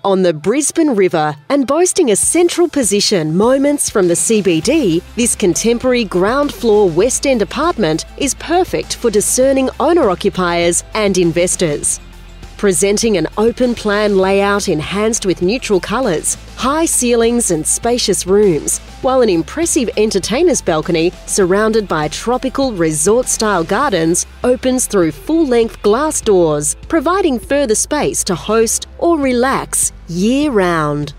On the Brisbane River and boasting a central position moments from the CBD, this contemporary ground floor West End apartment is perfect for discerning owner-occupiers and investors. Presenting an open-plan layout enhanced with neutral colours, high ceilings and spacious rooms, while an impressive entertainer's balcony surrounded by tropical resort-style gardens opens through full-length glass doors, providing further space to host or relax year-round.